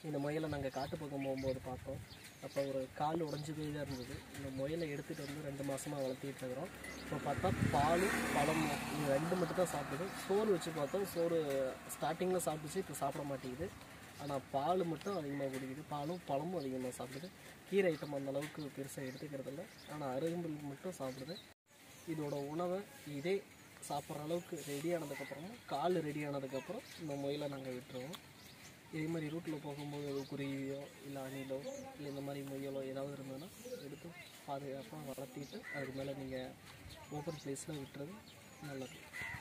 இந்த முயலை நாங்கள் காட்டு பக்கம் போகும்போது பார்த்தோம். அப்போ ஒரு கால் உடஞ்சி போய் தான் இருந்தது. இந்த முயலை எடுத்துகிட்டு வந்து 2 மாதமாக வளர்த்திட்டு இருக்கிறோம். இப்போ பார்த்தா பாலும் பழமும் இது 2 மட்டும் தான் சாப்பிடுது. சோறு வச்சு பார்த்தோம், சோறு ஸ்டார்டிங்கில் சாப்பிட்டுச்சு, இப்போ சாப்பிட மாட்டேங்குது. ஆனால் பால் மட்டும் அதிகமாக குடிக்குது, பாலும் பழமும் அதிகமாக சாப்பிடுது. கீரை ஐட்டம் அந்த அளவுக்கு பெருசாக எடுத்துக்கிறதில்ல, ஆனால் அருகம்புல் மட்டும் சாப்பிடுது. இதோட உணவை இதே சாப்பிட்ற அளவுக்கு ரெடி ஆனதுக்கப்புறமும் கால் ரெடி ஆனதுக்கப்புறம் இந்த முயலை நாங்கள் விட்டுருவோம். இதே மாதிரி ரூட்டில் போகும்போது குருவியோ இல்லை அணிலோ இல்லை இந்த மாதிரி முயலோ ஏதாவது இருந்ததுன்னா எடுத்து பாதுகாப்பாக வளர்த்திட்டு அதுக்கு மேலே நீங்கள் ஓப்பன் பிளேஸில் விட்டுறது நல்லது.